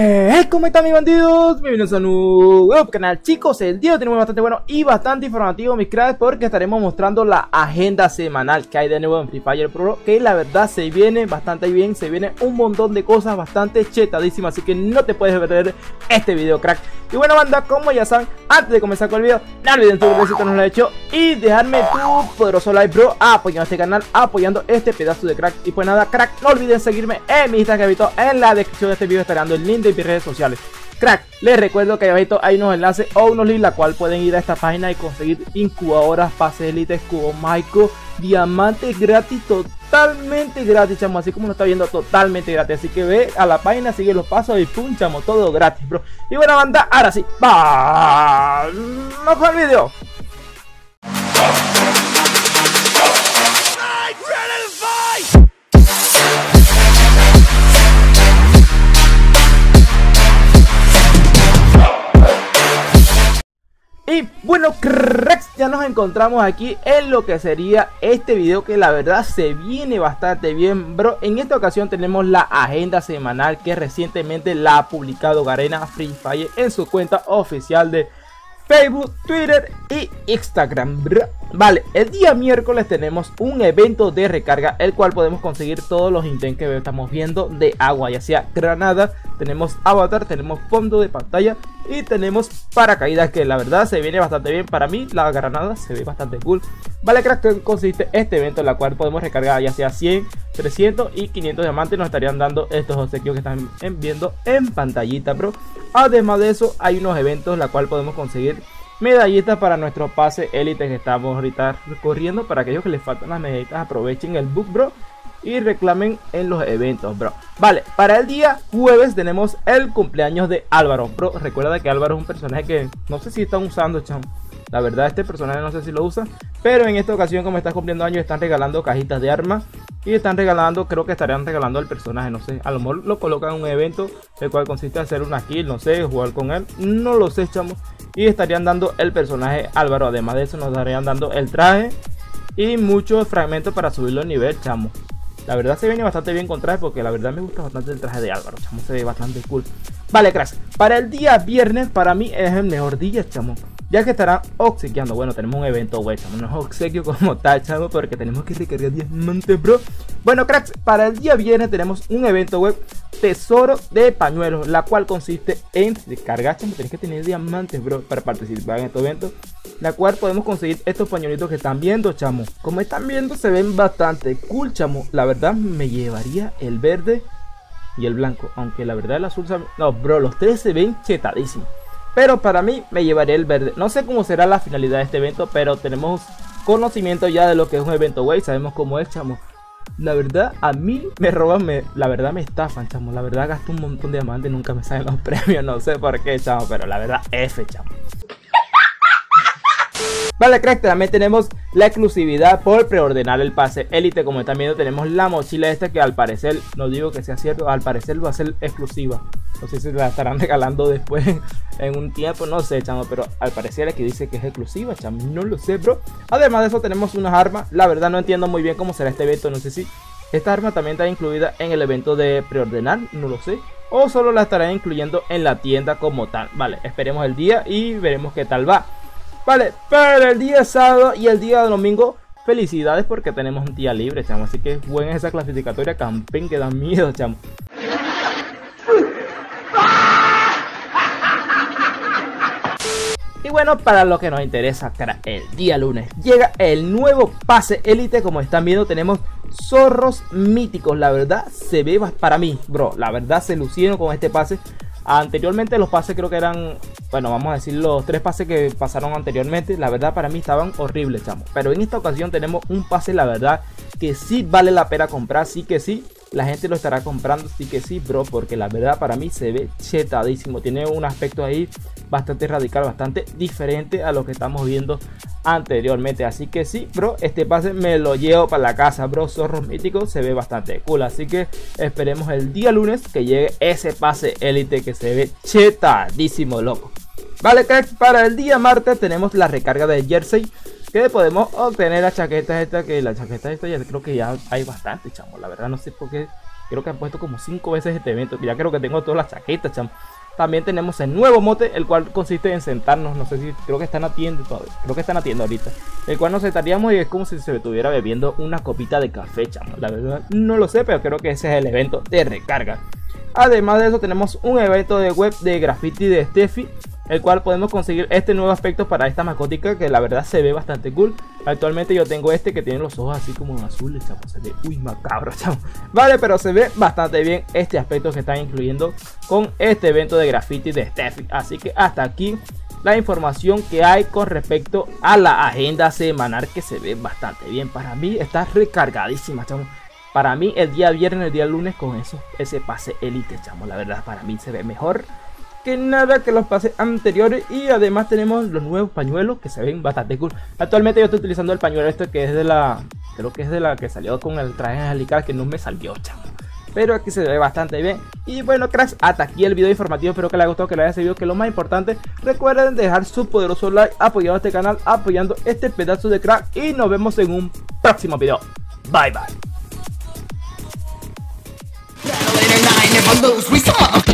¿Cómo están mis bandidos? Bienvenidos a un nuevo canal, chicos. El día de hoy tenemos bastante bueno y bastante informativo, mis cracks, porque estaremos mostrando la agenda semanal que hay de nuevo en Free Fire Pro, que la verdad se viene bastante bien, se viene un montón de cosas bastante chetadísimas, así que no te puedes perder este video, crack. Y bueno, banda, como ya saben, antes de comenzar con el video, no olviden suscribirse si no lo has hecho y dejarme tu poderoso like, bro, apoyando este canal, apoyando este pedazo de crack. Y pues nada, crack, no olviden seguirme en mi Instagram, que en la descripción de este video estaré dando el link de mis redes sociales. Crack, les recuerdo que ahí abajito hay unos enlaces o unos links, la cual pueden ir a esta página y conseguir incubadoras, pases élites, cubo mágico, diamantes gratis, totalmente gratis, chamo, así como lo está viendo, totalmente gratis. Así que ve a la página, sigue los pasos y pum, chamo, todo gratis, bro. Y bueno, banda, ahora sí, vamos con el video. Y bueno, cracks, ya nos encontramos aquí en lo que sería este video, que la verdad se viene bastante bien, bro. En esta ocasión tenemos la agenda semanal que recientemente la ha publicado Garena Free Fire en su cuenta oficial de Facebook, Twitter y Instagram, bro. Vale, el día miércoles tenemos un evento de recarga, el cual podemos conseguir todos los ítems que estamos viendo de agua, ya sea granada, tenemos avatar, tenemos fondo de pantalla y tenemos paracaídas, que la verdad se viene bastante bien. Para mí la granada se ve bastante cool. Vale, crack, que consiste este evento en la cual podemos recargar ya sea 100, 300 y 500 diamantes. Nos estarían dando estos obsequios que están viendo en pantallita, bro. Además de eso, hay unos eventos en la cual podemos conseguir medallitas para nuestro pase élite que estamos ahorita recorriendo. Para aquellos que les faltan las medallitas, aprovechen el book, bro, y reclamen en los eventos, bro. Vale, para el día jueves tenemos el cumpleaños de Álvaro, bro. Recuerda que Álvaro es un personaje que no sé si están usando, chamo. La verdad, este personaje no sé si lo usa, pero en esta ocasión, como está cumpliendo años, están regalando cajitas de armas y están regalando, creo que estarían regalando al personaje, no sé, a lo mejor lo colocan en un evento, el cual consiste en hacer una kill, no sé, jugar con él, no lo sé, chamo. Y estarían dando el personaje Álvaro. Además de eso, nos estarían dando el traje y muchos fragmentos para subirlo de nivel, chamo. La verdad se viene bastante bien con traje, porque la verdad me gusta bastante el traje de Álvaro, chamo, se ve bastante cool. Vale, cracks, para el día viernes para mí es el mejor día, chamo, ya que estarán obsequiando, bueno, tenemos un evento web, chamo, no es obsequio como tal, chamo, porque tenemos que recargar diamantes, bro. Bueno, cracks, para el día viernes tenemos un evento web, tesoro de pañuelos, la cual consiste en recargar, chamo, tenés que tener diamantes, bro, para participar en este evento, la cual podemos conseguir estos pañuelitos que están viendo, chamo. Como están viendo, se ven bastante cool, chamo. La verdad me llevaría el verde y el blanco, aunque la verdad el azul no, bro, los tres se ven chetadísimos, pero para mí me llevaré el verde. No sé cómo será la finalidad de este evento, pero tenemos conocimiento ya de lo que es un evento, güey. Sabemos cómo es, chamo. La verdad, a mí me roban, la verdad me estafan, chamo. La verdad gasto un montón de diamantes y nunca me salen los premios. No sé por qué, chamo, pero la verdad, F, chamo. Vale, crack, también tenemos la exclusividad por preordenar el pase élite. Como están viendo, tenemos la mochila esta que al parecer, no digo que sea cierto, al parecer va a ser exclusiva. No sé si la estarán regalando después en un tiempo, no sé, chamo, pero al parecer aquí dice que es exclusiva, chamo, no lo sé, bro. Además de eso tenemos unas armas. La verdad no entiendo muy bien cómo será este evento, no sé si esta arma también está incluida en el evento de preordenar, no lo sé, o solo la estarán incluyendo en la tienda como tal. Vale, esperemos el día y veremos qué tal va. Vale, para el día sábado y el día domingo, felicidades porque tenemos un día libre, chamo. Así que buena esa clasificatoria, campeón, que da miedo, chamo. Y bueno, para lo que nos interesa, cara, el día lunes llega el nuevo pase élite. Como están viendo, tenemos zorros míticos. La verdad se ve, para mí, bro, la verdad se lucieron con este pase. Anteriormente los pases creo que eran, bueno, vamos a decir los 3 pases que pasaron anteriormente, la verdad para mí estaban horribles, chamo. Pero en esta ocasión tenemos un pase, la verdad, que sí vale la pena comprar, sí que sí. La gente lo estará comprando, sí que sí, bro, porque la verdad para mí se ve chetadísimo. Tiene un aspecto ahí bastante radical, bastante diferente a lo que estamos viendo anteriormente. Así que sí, bro, este pase me lo llevo para la casa, bro. Zorros míticos, se ve bastante cool. Así que esperemos el día lunes que llegue ese pase élite que se ve chetadísimo, loco. Vale, crack, para el día martes tenemos la recarga de jersey, que podemos obtener la chaqueta esta, que la chaqueta esta ya creo que ya hay bastante, chamo. La verdad no sé por qué Creo que han puesto como 5 veces este evento. Ya creo que tengo todas las chaquetas, chamo. También tenemos el nuevo mote, el cual consiste en sentarnos, no sé si, creo que están a tienda todavía, creo que están a tienda ahorita. El cual nos sentaríamos y es como si se estuviera bebiendo una copita de café, chamo. La verdad no lo sé, pero creo que ese es el evento de recarga. Además de eso tenemos un evento de web de graffiti de Steffi, el cual podemos conseguir este nuevo aspecto para esta mascotica que la verdad se ve bastante cool. Actualmente yo tengo este que tiene los ojos así como azules, chamo, se ve macabro, chamo. Vale, pero se ve bastante bien este aspecto que están incluyendo con este evento de graffiti de Steffi. Así que hasta aquí la información que hay con respecto a la agenda semanal, que se ve bastante bien. Para mí está recargadísima, chamo. Para mí el día viernes, el día lunes con ese pase elite, chamo, la verdad para mí se ve mejor que nada que los pases anteriores. Y además tenemos los nuevos pañuelos que se ven bastante cool. Actualmente yo estoy utilizando el pañuelo este que es de la, creo que es de la que salió con el traje angelical, que no me salió, chamo, pero aquí se ve bastante bien. Y bueno, cracks, hasta aquí el video informativo. Espero que les haya gustado, que les haya servido, que lo más importante, recuerden dejar su poderoso like apoyando este canal, apoyando este pedazo de crack, y nos vemos en un próximo video. Bye bye.